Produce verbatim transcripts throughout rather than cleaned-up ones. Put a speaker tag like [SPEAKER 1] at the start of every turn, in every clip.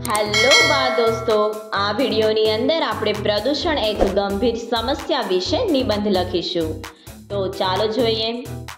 [SPEAKER 1] Hello બા દોસ્તો, આ વિડીયોની અંદર આપણે પ્રદૂષણ એક ગંભીર સમસ્યા વિશે નિબંધ લખીશું. તો ચાલો જોઈએ.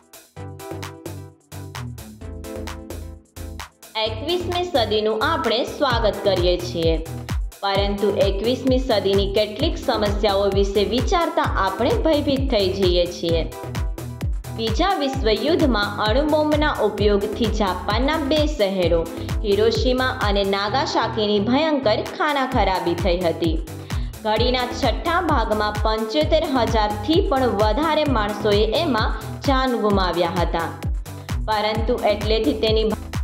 [SPEAKER 1] એકવીસમી સદીનું આપણે સ્વાગત કરીએ છીએ, પરંતુ એકવીસમી સદીની કેટલીક સમસ્યાઓ વિશે વિચારતા આપણે ભયભીત થઈ જઈએ છીએ. બીજા વિશ્વયુદ્ધમાં અણુબોમ્બના ઉપયોગથી જાપાનના બે શહેરો હિરોશીમા અને નાગાસાકીની ભયંકર ખાનાખરાબી થઈ હતી. ઘડીના છઠ્ઠા ભાગમાં પંચોતેર હજારથી પણ વધારે માણસોએ એમાં જાન ગુમાવ્યા હતા, પરંતુ એટલેથી તેની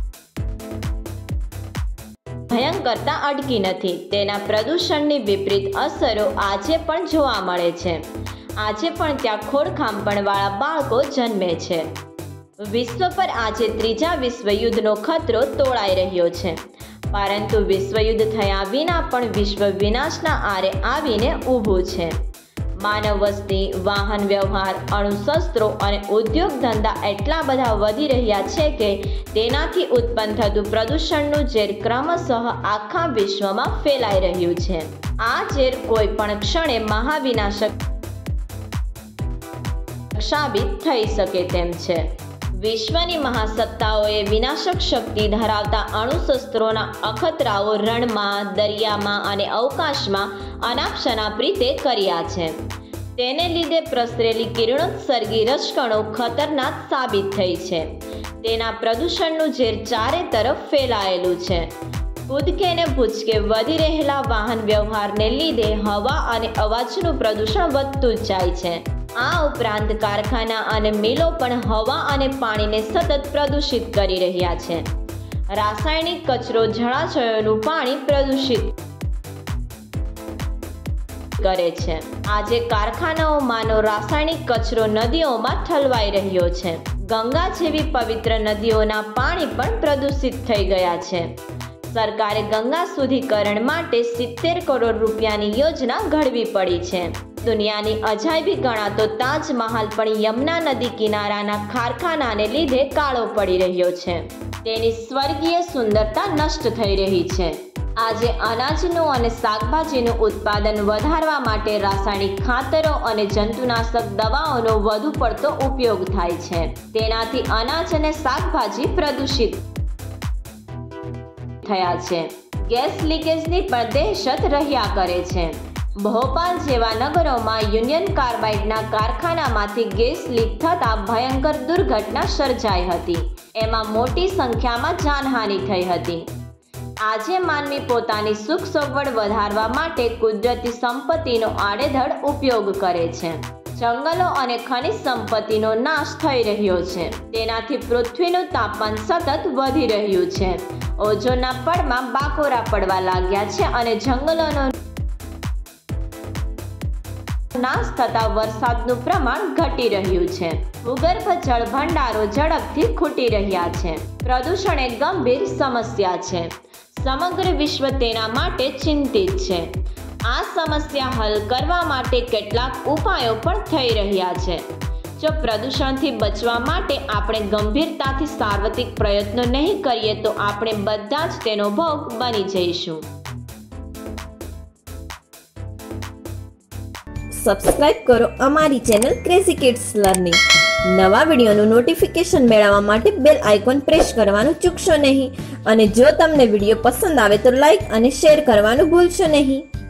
[SPEAKER 1] ભયંકરતા અટકી નથી. તેના પ્રદૂષણની વિપરીત અસરો આજે પણ જોવા મળે છે. આજે પણ ત્યાં ખોડખાંપણવાળા બાળકો જન્મે છે. વિશ્વ પર આજે ત્રીજા વિશ્વયુદ્ધનો ખતરો તોળાઈ રહ્યો છે, પરંતુ વિશ્વયુદ્ધ થયા વિના પણ વિશ્વ વિનાશના આરે આવીને ઊભું છે. માનવ વસ્તી, વાહન વ્યવહાર, અણુશસ્ત્રો અને ઉદ્યોગ ધંધા એટલા બધા વધી રહ્યા છે કે તેનાથી ઉત્પન્ન થતું પ્રદૂષણનું ઝેર ક્રમશઃ આખા વિશ્વમાં ફેલાઈ રહ્યું છે. આ ઝેર કોઈ પણ ક્ષણે મહાવિનાશક સાબિત થઈ શકે તેમ છે. વિશ્વની મહાસત્તાઓએ વિનાશક શક્તિ ધરાવતા અણુશસ્ત્રોના અખતરાઓ રણમાં, દરિયામાં અને અવકાશમાં અનાપશનાપ રીતે કર્યા છે. તેને લીધે પ્રસરેલી કિરણોત્સર્ગી રશ્કણો ખતરનાક સાબિત થઈ છે. તેના પ્રદૂષણનું ઝેર ચારે તરફ ફેલાયેલું છે. કૂદકે ને ભૂચકે વધી રહેલા વાહન વ્યવહારને લીધે હવા અને અવાજનું પ્રદૂષણ વધતું જ જાય છે. આ ઉપરાંત કારખાના અને મિલો પણ હવા અને પાણીને સતત પ્રદૂષિત કરી રહ્યા છે. રાસાયણિક કચરો જળાશયોનું પાણી પ્રદૂષિત કરે છે. આજે કારખાનાઓમાંનો રાસાયણિક કચરો નદીઓમાં ઠલવાઈ રહ્યો છે. ગંગા જેવી પવિત્ર નદીઓના પાણી પણ પ્રદૂષિત થઈ ગયા છે. સરકારે ગંગા શુદ્ધિકરણ માટે સિત્તેર કરોડ રૂપિયાની યોજના ઘડવી પડી છે. દુનિયાની અજાયબી ગણાતો તાજમહાલ પણ યમુના નદી કિનારાના કારખાનાને લીધે કાળો પડી રહ્યો છે. તેની સ્વર્ગીય સુંદરતા નષ્ટ થઈ રહી છે. આજે અનાજનું અને શાકભાજીનું ઉત્પાદન વધારવા માટે રાસાયણિક ખાતરો અને જંતુનાશક દવાઓનો વધુ પડતો ઉપયોગ થાય છે. તેનાથી અનાજ અને શાકભાજી પ્રદૂષિત થયા છે. ગેસ લીકેજની પણ દહેશત રહ્યા કરે છે. ભોપાલ જેવા નગરોમાં યુનિયન કાર્બાઇડના કારખાનામાંથી ગેસ લીક થતાં ભયંકર દુર્ઘટના સર્જાઈ હતી. એમાં મોટી સંખ્યામાં જાનહાનિ થઈ હતી. આજે માનવી પોતાની સુખ સગવડ વધારવા માટે કુદરતી સંપત્તિનો આડેધડ ઉપયોગ કરે છે. જંગલો અને ખનિજ સંપત્તિનો નાશ થઈ રહ્યો છે. તેનાથી પૃથ્વીનું તાપમાન સતત વધી રહ્યું છે. ઓઝોનના પડમાં બાકોરા પડવા લાગ્યા છે અને જંગલોનો નાશ થતા વરસાદનું પ્રમાણ ઘટી રહ્યું છે. ભૂગર્ભ જળ ભંડારો ઝડપથી ખૂટી રહ્યા છે. પ્રદૂષણ એક ગંભીર સમસ્યા છે. સમગ્ર વિશ્વ તેના માટે ચિંતિત છે. આ સમસ્યા હલ કરવા માટે કેટલાક ઉપાયો પણ થઈ રહ્યા છે. જો પ્રદૂષણથી બચવા માટે આપણે ગંભીરતાથી સાર્વત્રિક પ્રયત્નો નહીં કરીએ તો આપણે બધા જ તેનો ભોગ બની જઈશું.
[SPEAKER 2] સબસ્ક્રાઇબ કરો અમારી ચેનલ ક્રેઝી કિડ્સ લર્નિંગ. નવા વિડીયોનું નોટિફિકેશન મેળવવા માટે બેલ આઇકોન પ્રેસ કરવાનું ચૂકશો નહીં. અને જો તમને વિડીયો પસંદ આવે તો લાઈક અને શેર કરવાનું ભૂલશો નહીં.